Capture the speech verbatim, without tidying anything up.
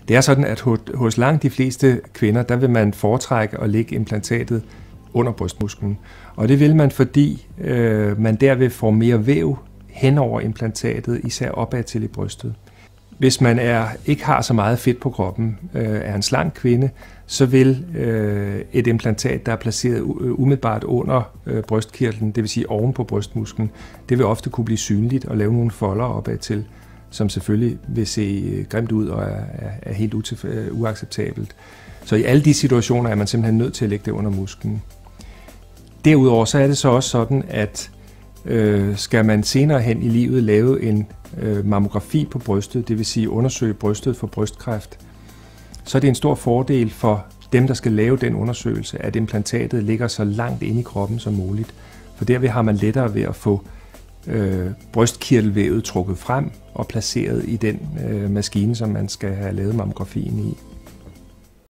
Det er sådan, at hos langt de fleste kvinder, der vil man foretrække at lægge implantatet under brystmusklen. Og det vil man, fordi øh, man derved får mere væv hen over implantatet, især opad til i brystet. Hvis man er, ikke har så meget fedt på kroppen, øh, er en slank kvinde, så vil øh, et implantat, der er placeret umiddelbart under øh, brystkirtlen, det vil sige oven på brystmusklen, det vil ofte kunne blive synligt og lave nogle folder opad til, som selvfølgelig vil se grimt ud og er, er helt utilf- uacceptabelt. Så i alle de situationer er man simpelthen nødt til at lægge det under musklen. Derudover så er det så også sådan, at øh, skal man senere hen i livet lave en øh, mammografi på brystet, det vil sige undersøge brystet for brystkræft, så er det en stor fordel for dem, der skal lave den undersøgelse, at implantatet ligger så langt inde i kroppen som muligt. For derved har man lettere ved at få øh, brystkirtelvævet trukket frem og placeret i den øh, maskine, som man skal have lavet mammografien i.